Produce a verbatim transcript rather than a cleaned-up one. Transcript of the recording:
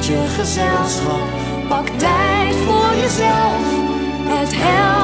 je gezelschap. Pak tijd voor jezelf, het helpt.